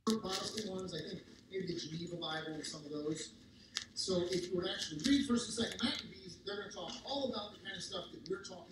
Protestant ones, I think maybe the Geneva Bible and some of those. So if you were to actually read 1st and 2nd Maccabees, they're going to talk all about the kind of stuff that we're talking